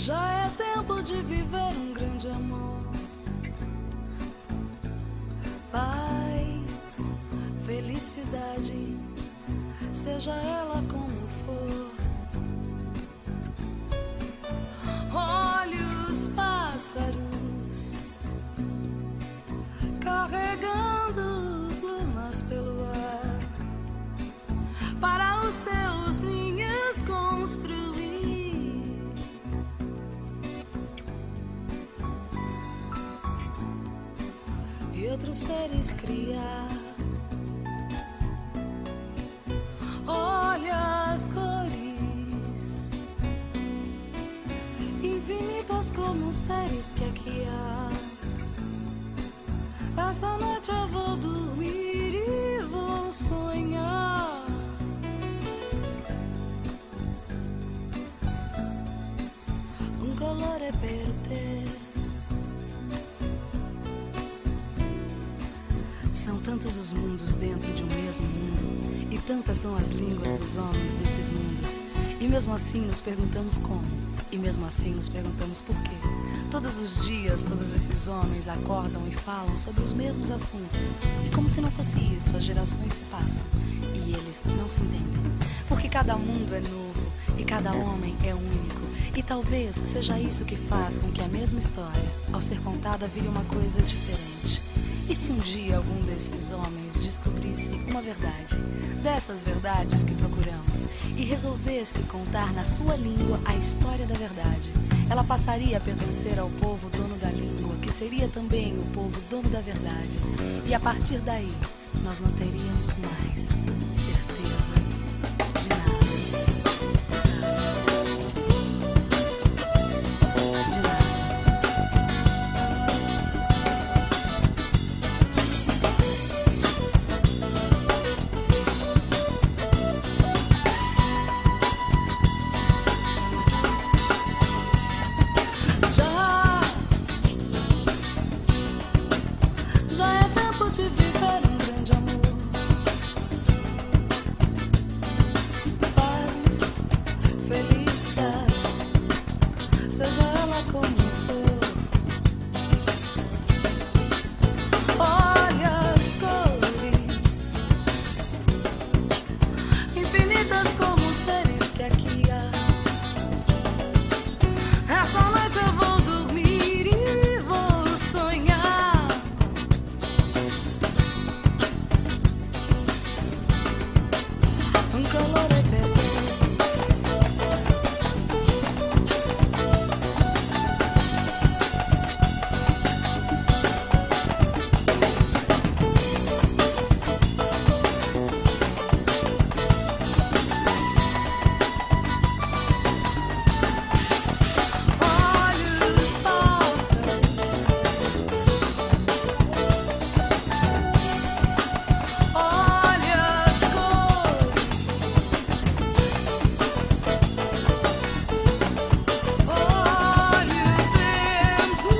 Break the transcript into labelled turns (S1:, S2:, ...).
S1: Já é tempo de viver um grande amor. Paz, felicidade, seja ela como for. Olhe os pássaros carregando plumas pelo ar para os seus ninhos construir. E outros seres criar. Olha as cores infinitas como seres que aqui há. Essa noite eu vou dormir e vou sonhar. Un colore per te. São tantos os mundos dentro de um mesmo mundo, e tantas são as línguas dos homens desses mundos. E mesmo assim nos perguntamos como, e mesmo assim nos perguntamos por quê. Todos os dias, todos esses homens acordam e falam sobre os mesmos assuntos. E como se não fosse isso, as gerações se passam e eles não se entendem. Porque cada mundo é novo e cada homem é único. E talvez seja isso que faz com que a mesma história, ao ser contada, vire uma coisa diferente. E se um dia algum desses homens descobrisse uma verdade, dessas verdades que procuramos, e resolvesse contar na sua língua a história da verdade, ela passaria a pertencer ao povo dono da língua, que seria também o povo dono da verdade. E a partir daí, nós não teríamos mais certeza de nada. Já é tempo de viver um grande amor. Paz, felicidade, seja ela como for. Olha as cores infinitas como seres que aqui há. Essa noite eu vou dormir e vou sonhar. Un colore per te. Olha os pássaros, olha as cores, olha o tempo.